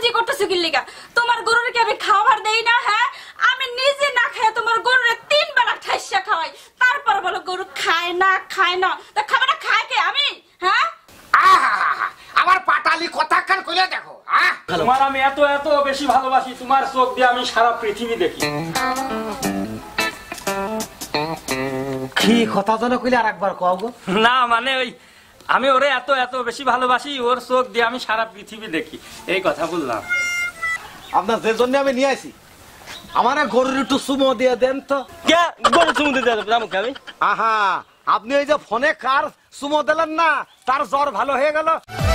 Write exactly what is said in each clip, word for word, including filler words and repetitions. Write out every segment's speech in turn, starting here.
চেঁচামেচি করতেছো কি লিগা? তোমার গরুর কি আমি খাবার দেই না? হ্যাঁ, আমি নিজে না খেয়ে তোমার গরুরে তিন বেলা ঠাইসা খাওয়াই, তারপর বলো গরু খায় না খায় না। তা খাবারটা খায় কে? আমি? হ্যাঁ, আমার পাটালি কথা কান কইলে দেখো। তোমার আমি এত এত বেশি ভালোবাসি, তোমার চোখ দিয়ে আমি সারা পৃথিবী দেখি। কি কথা যেন কইলে আর একবার কও গো। না মানে ওই আমি ওরে এত এত বেশি ভালোবাসি, ওর চোখ দিয়ে আমি সারা পৃথিবী দেখি, এই কথা বললাম। আপনার যে জন্য আমি নিয়ে আসি, আমার গরুর একটু সুমো দিয়ে দেন তো। কে গরু সুমো দিয়ে যাবো আমি? আহা, আপনি ওই যে ফোনে কার সুমো দিলেন না, তার জ্বর ভালো হয়ে গেল।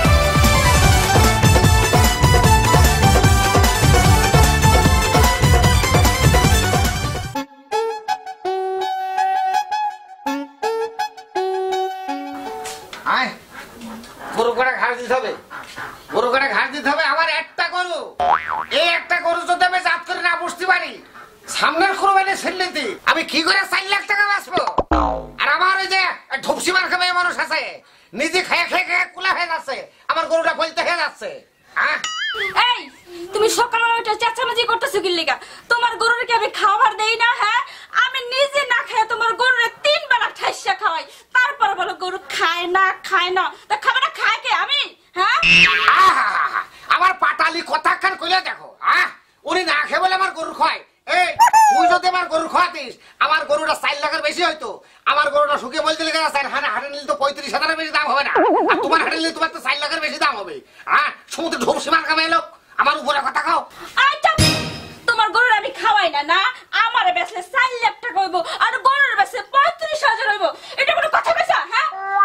গরু করে ঘাস দিতে হবে, গরু করে ঘাস দিতে হবে। আমার একটা গরু, এই একটা গরু যদি আমি জাত করে না বসতে পারি, সামনের কুরবানি ছেড়ে আমি কি করে চার লাখ টাকা বাঁচবো? আর আমার ওই যে ঢুপসি মার খাবে মানুষ আছে, নিজে খেয়ে খেয়ে খেয়ে কুলা হয়ে যাচ্ছে, আমার গরুটা বলতে হয়ে যাচ্ছে। এই তুমি সকালবেলা ওইটা চেঁচামেচি করতেছো কি লিগা? তোমার গরুর কি আমি খাবার দেই না? হ্যাঁ, আমি নিজে না খেয়ে তোমার গরুরে তিন বেলা ঠাইসা খাওয়াই, তারপর বলো গরু খায় না খায় না। তা খাবারটা খায় কে? আমি? হ্যাঁ, আমার পাটালি কথা কান কইলে দেখো। আহ, উনি না খেয়ে বলে আমার গরু খায়। এই তুই যদি আমার গরু খাওয়াতিস, আমার গরুটা চার লাখের বেশি হয়তো। আমার গরুটা শুকিয়ে বলতে লেগে চার হাজার হাটে নিলে তো পঁয়ত্রিশ হাজারের বেশি দাম হবে না, আর তোমার হাটে নিলে তোমার তো চার লাখের বেশি দাম হবে। হ্যাঁ, সমুদ্রে ঢোপ সীমার কামে এলো, আমার উপরে কথা খাও। আচ্ছা, তোমার গরুর আমি খাওয়াই না, না আমার বেচলে চার লাখ টাকা হইব, আর গরুর বেচলে পঁয়ত্রিশ হাজার হইব, এটা কোনো কথা বেচা? হ্যাঁ,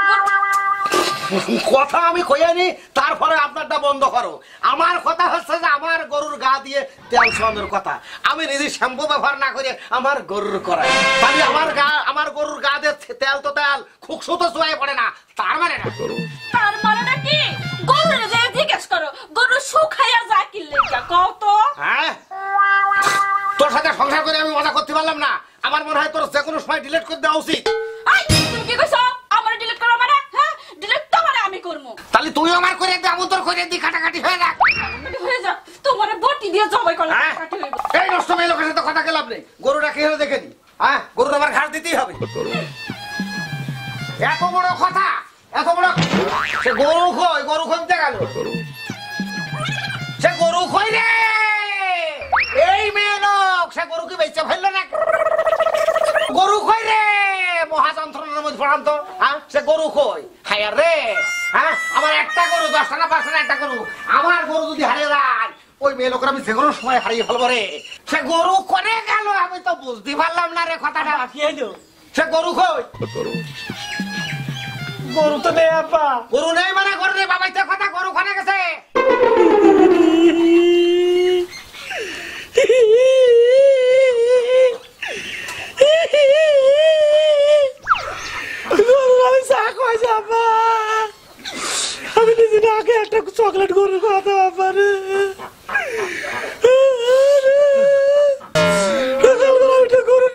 কথা আমি কইনি, তারপরে আপনারটা বন্ধ করো। আমার কথা হচ্ছে যে আমার গরুর গা দিয়ে তেল ছোঁয়ানোর কথা। আমি নিজে শ্যাম্পু ব্যবহার না করে আমার গরুর করাই, তাহলে আমার গা আমার গরুর গা দিয়ে তেল তো তেল, খুকসু তো চুয়াই পড়ে না। তার মানে না, তার মানে না কি? গরুর যে জিজ্ঞেস করো গরু শুকাইয়া যা কি লেখা কও তো। হ্যাঁ, তোর সাথে সংসার করে আমি মজা করতে পারলাম না। আমার মনে হয় তোর যে কোনো সময় ডিলিট করে দেওয়া উচিত। তুমি কি কইছো? আমার ডিলিট করো মানে? হ্যাঁ, ডিলিট তো মানে আমি করবো। তাহলে তুই আমার করে দে, আমি তোর করে দি, কাটাকাটি হয়ে যাক। হয়ে যাক, তোমারে বটি দিয়ে জবাই করলে কাটি হইব। এই নষ্ট মেয়ে লোকের সাথে কথা গেলাম নেই, গরুটা কি হলো দেখে নি। হ্যাঁ, গরুর আমার ঘাস দিতেই হবে। এত বড় কথা, এত বড়। সে গরু খই, গরু খুঁজতে গেল, সে গরু খই রে। এই মেয়ে লোক, সে গরু কি বেঁচে ফেললো না? গরু খই রে, মহাযন্ত্রণার মধ্যে পড়ান্ত। হ্যাঁ, সে গরু খই হায়ার রে। হ্যাঁ, আমার একটা গরু, দশটা না পাঁচটা না একটা গরু, আমার গরু যদি হারিয়ে যায়, ওই মেয়ে লোকের আমি যে কোনো সময় হারিয়ে ফেলবো রে। সে গরু করে গেল, আমি তো বুঝতে পারলাম না রে কথাটা। কি হইলো? সে গরু খই। গরু তো নেই আপা। গরু নেই মানে গরু নেই বাবাই, তো কথা গরু খানে গেছে। আমি নিজে আগে একটা চকলেট গরু খাওয়াতে পারে, গরু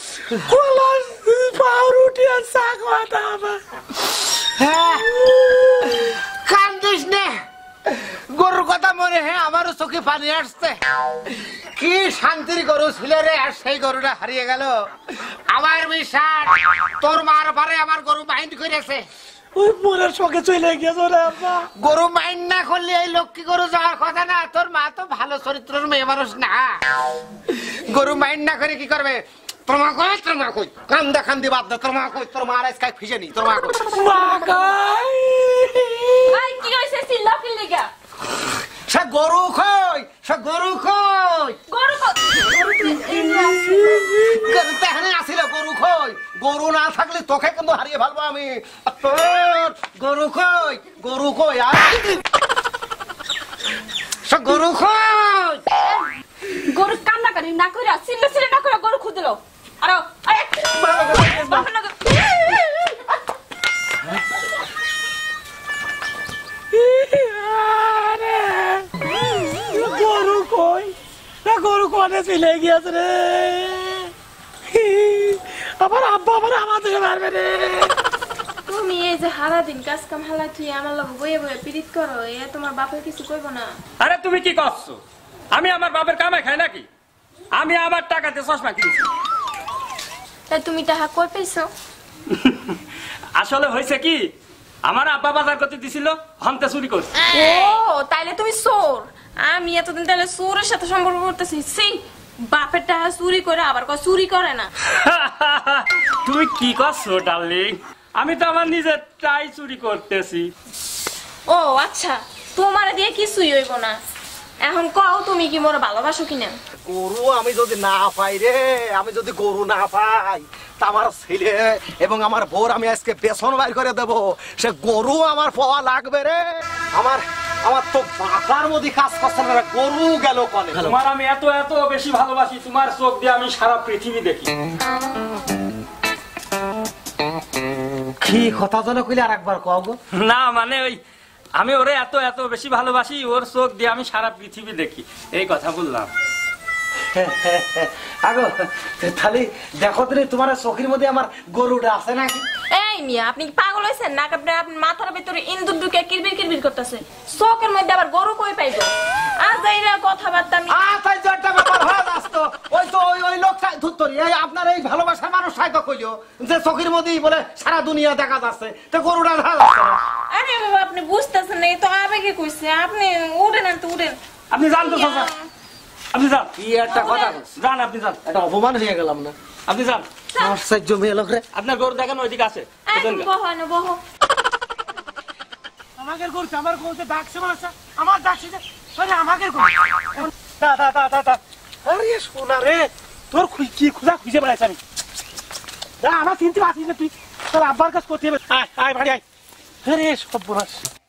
পাউরুটি আর চা খাওয়াতে হবে। হ্যাঁ, কান্দিস নে, গরুর কথা মনে হয় আমারও চোখে পানি আসছে। কি শান্তির গরু ছিল রে, আর সেই গরুটা হারিয়ে গেল। আমার বিশ্বাস তোর মার পারে আমার গরু মাইন্ড করেছে। ওই মনের সঙ্গে চলে গেছে রে আপা। গরু মাইন্ড না করলে এই লক্ষ্মী গরু যাওয়ার কথা না। তোর মা তো ভালো চরিত্রের মেয়ে মানুষ না, গরু মাইন্ড না করে কি করবে? তোর মা কই, তোর মা কই, কান্দা কান্দি বাদ দে। তোর মা কই, তোর মা আজকে ফিজে নি। তোর মা কই, মা কই। আই কি হইছে? সিল্লা কি লাগা? সে গরু কই, সে গরু কই, গরু কই? গরু তেহানে আসিল, গরু কই। গরু না থাকলে তোকে কিন্তু হারিয়ে ফেলবো আমি। তোর গরু কই, গরু কই, আর সে গরু কই। গরু কান্না করি না করে সিল্লা সিল্লা না করে গরু খুঁজলো। আরে আরে গরু কই, গরু কোনে চলে গিয়েছে রে। আমার আব্বা আমার আমাদের মারবে রে। তুমি এই যে সারা দিন কাজ কাম হালা তুই আমার লগে বইয়ে বইয়ে পিরিত করো, এ তোমার বাপের কিছু কইব না? আরে তুমি কি করছো? আমি আমার বাপের কামাই খাই নাকি? আমি আমার টাকাতে চশমা কিনছি। তাই তুমি টাকা কই পাইছো? আসলে হয়েছে কি, আমার আব্বা বাজার করতে দিছিল, হন্তে চুরি করছে। ও তাইলে তুমি চোর। আমি এতদিন তাহলে চোরের সাথে সম্পর্ক করতেছি। সেই বাপের টাকা চুরি করে আবার কয় চুরি করে না। তুমি কি করছো ডার্লিং? আমি তো আমার নিজের টাই চুরি করতেছি। ও আচ্ছা, তোমার দিয়ে কিছুই হইব না। এখন কও তুমি কি মোর ভালোবাসো কিনা? গরু আমি যদি না পাই রে, আমি যদি গরু না পাই তা আমার ছেলে এবং আমার বউর আমি আজকে বেসন বাইর করে দেব। সে গরু আমার পাওয়া লাগবে রে। আমার আমার তো মাথার মধ্যে কাজ করছে না, গরু গেল কনে। তোমার আমি এত এত বেশি ভালোবাসি, তোমার চোখ দিয়ে আমি সারা পৃথিবী দেখি। কি কথা যেন কইলে আর একবার কও গো। না মানে ওই আমি ওরে এত এত বেশি ভালোবাসি, ওর চোখ দিয়ে আমি সারা পৃথিবী দেখি, এই কথা বললাম। আগো তাহলে দেখো তুমি তোমার চোখের মধ্যে আমার গরুটা আছে নাকি? এই মিয়া, আপনি কি পাগল হয়েছেন না? আপনার আপনার মাথার ভিতরে ইন্দুর ঢুকে কিরবির কিরবির করতেছে। চোখের মধ্যে আবার গরু কই পাইবো? আজ এইরা কথাবার্তা আমি আ তাই জটটা ব্যাপার হয়ে যাচ্ছে। ওই তো ওই ওই লোকটা ধুত্তরি, এই আপনার এই ভালোবাসার মানুষটাই তো কইলো যে চোখের মধ্যেই বলে সারা দুনিয়া দেখা যাচ্ছে, তো গরুটা দেখা যাচ্ছে না। আরে বাবা, আপনি বুঝতেছেন না, এই তো আবেগে কইছে। আপনি উঠেন, তো উঠেন। আপনি জান তো চাচা, আপনি যান। কি একটা কথা যান, আপনি যান। এটা অপমান হয়ে গেলাম না? আপনি যান। আশ্চর্য মেয়ে লোক রে। আপনার গরু দেখেন ওইদিকে আছে। বহ না বহ। আমাকে করছে, আমার করছে ডাকছে মাসা, আমার ডাকছে যে আরে আমাকে করছে। দা দা দা দা দা আরে সোনা রে, তোর খুই কি খুঁজা খুঁজে বেড়াইছ আমি। দা আমার চিনতে পারছিস না তুই? তোর আব্বার কাছে করতে হবে। আয় আয় বাড়ি আয়। আরে সব বনাস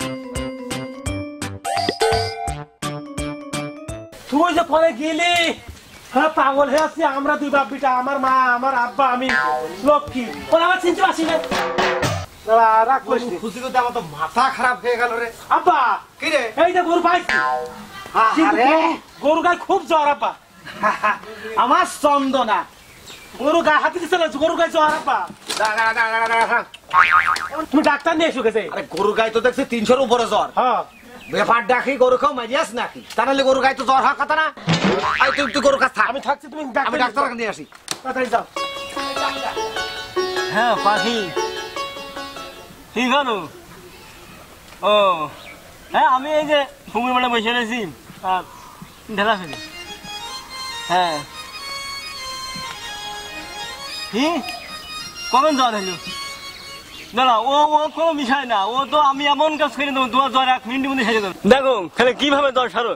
তুই যে পরে গেলি, হ্যাঁ পাগল হয়ে আসছি আমরা দুই বাপ বিটা, আমার মা আমার আব্বা আমি লক্ষ্মী। ওরা আমার চিনতে পারছিস না। রাগ করিস নি। খুশি করতে আমার তো মাথা খারাপ হয়ে গেল রে। আব্বা কি রে? এই যে গরু পাইছি, আরে গরু গায়ে খুব জ্বর আব্বা। আমার চন্দনা গরু গায়ে হাতে দিচ্ছে না, গরু গায়ে জ্বর আব্বা। দাঁড়া, দাঁড়া, দাঁড়া, দাঁড়া। তুমি ডাক্তার নিয়ে এসো গেছে। আরে গরু গাই তো দেখছি তিনশোর উপরে জ্বর। হ্যাঁ ব্যাপার ডাকি গরু খাও মারিয়াস নাকি? তাহলে গরু গাই তো জ্বর হওয়ার কথা না। আই তুই তুই গরু কাছ থাক, আমি থাকছি, তুমি আমি ডাক্তার নিয়ে আসি। তাড়াতাড়ি যাও। হ্যাঁ পাখি কি জানো? ও হ্যাঁ, আমি এই যে পুকুর মাঠে বসে রয়েছি আর ঢেলা ফেলি। হ্যাঁ কি কখন জ্বর হইলো? দাঁড়া, ও ও কোনো বিষয় না, ও তো আমি এমন কাজ করে দেবো তোমার জ্বর এক মিনিটের মধ্যে সেরে দেবো। দেখো খালি কিভাবে জ্বর সারো।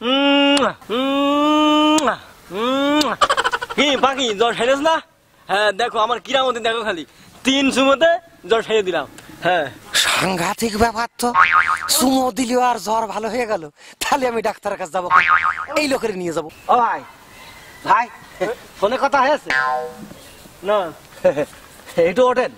কি পাখি জ্বর সেরেছ না? হ্যাঁ দেখো আমার কিরা মধ্যে দেখো, খালি তিন সুমোতে জ্বর সেরে দিলাম। হ্যাঁ সাংঘাতিক ব্যাপার তো, সুমো দিলেও আর জ্বর ভালো হয়ে গেল। তাহলে আমি ডাক্তারের কাছে যাবো, এই লোকের নিয়ে যাবো। ও ভাই ভাই ফোনে কথা হয়েছে না একটু ওঠেন।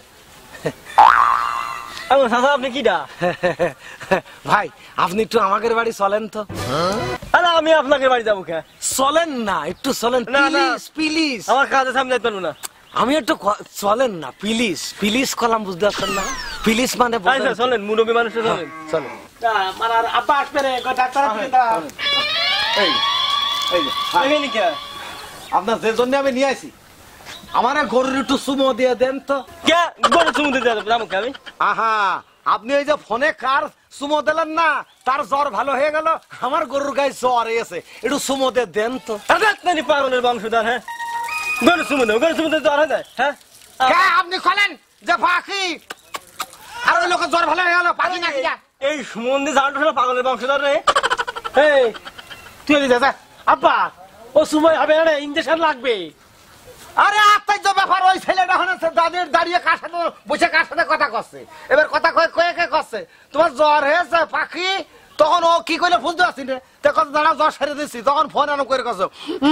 আপনি কিটা? ভাই আপনি একটু আমাদের বাড়ি চলেন তো। আরে আমি আপনাকে বাড়ি যাবো কে? চলেন না, একটু চলেন না, না। Please please. আমার কাজে সামনে যেতে পারবো না। আমি একটু ক- চলেন না প্লিজ প্লিজ কলাম, বুঝতে পারছেন না? প্লিজ মানে তাই বোঝেন। স্যার, চলেন মুরব্বী মানুষ চলেন। চলেন আমার আর আব্বা আসবে রে, ডাক্তার আসবে। দাঁড়া। এই এই যে, ভাই, এখানে কে? আপনার যে জন্য আমি নিয়ে আসি, আমার এই গরুর একটু সুমো দিয়ে দেন তো। কে গরু চুমুতে যাবো কে আমি? আহা, আপনি ওই যে ফোনে কার সুমো দিলেন না, তার জ্বর ভালো হয়ে গেল, আমার গরুর গায়ে জ্বর এসে একটু সুমো দিয়ে দেন তো। আরে আপনি পাগলের বংশধর। হ্যাঁ গরু চুমুতে গরু চুমুতে জ্বর হয় যায়? হ্যাঁ কে আপনি খোলেন যে পাখি, আর ওই লোকের জ্বর ভালো হয়ে গেল, পাখি নাকি যা। এই সুমন্দি জানতো পাগলের বংশধর রে। এই তুই এদিকে যা। আব্বা ও সময় হবে না, ইঞ্জেকশন লাগবে। আরে আশ্চর্য ব্যাপার, ওই ছেলেটা হচ্ছে দাদির দাঁড়িয়ে কার সাথে বসে কার সাথে কথা করছে। এবার কথা কয়ে কয়ে কে করছে, তোমার জ্বর হয়েছে পাখি, তখন ও কি করলে বুঝতে পারছি না, তখন দাঁড়া জ্বর সেরে দিচ্ছি, তখন ফোন আনো করে করছো,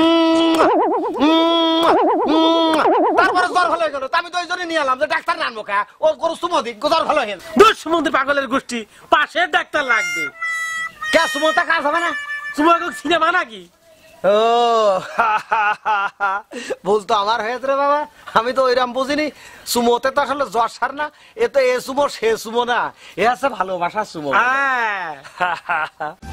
তারপরে জ্বর ভালো হয়ে গেল। আমি তো ওই জন্য নিয়ে এলাম যে ডাক্তার আনবো কে, ও গরু সুমদিক জ্বর ভালো হয়ে গেল। দূর সমুদ্র পাগলের গোষ্ঠী, পাশের ডাক্তার লাগবে। কে সুমতা কাজ হবে না? তোমাকে সিনেমা নাকি? ও ভুল তো আমার হয়েছে রে বাবা, আমি তো ওইরাম বুঝিনি। সুমোতে তো আসলে জ্বর সার না, এ তো এ সুমো সে সুমো না, এ আছে ভালোবাসার সুমো। হ্যাঁ